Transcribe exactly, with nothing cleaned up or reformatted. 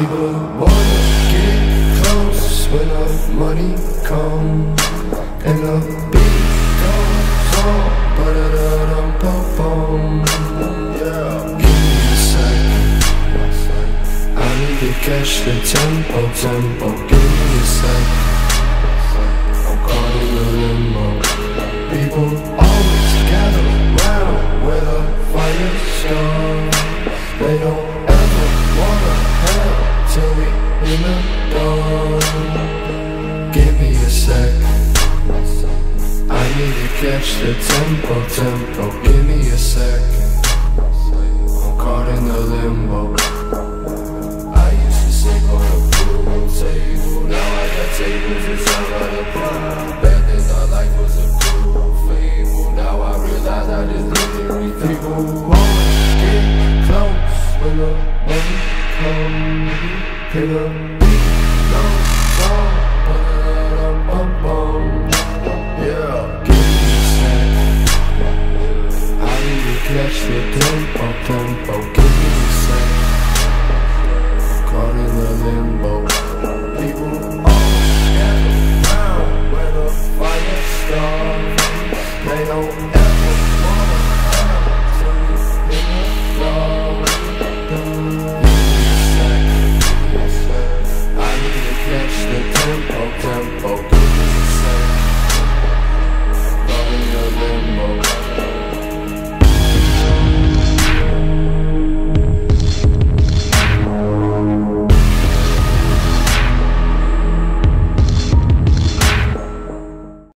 People wanna get close when the money comes and the beat goes on. Ba-da-da-dum-bum-bum. Yeah. Give me a sec, I need to catch the tempo, tempo. Give me a sec, I'm caught in the limbo. People always gather around where the fire starts. They don't ever wanna help till we in the dawn. Give me a sec, I need to catch the tempo, tempo. Give me a sec, I'm caught in the limbo. I used to sleep on a pool table, now I got tables inside of the pool. Back then our life was a cool fable, now I realize I just live everything. People always get close when the money comes, and the beat goes on. Ba-da-da-dum-bum-bum. Yeah, give me a sec, I need to catch the tempo, tempo. Give me a sec, caught in the limbo. People always gather round where the fire starts. They don't ever wanna help till we in the dark. Give me a sec, I need to catch the tempo.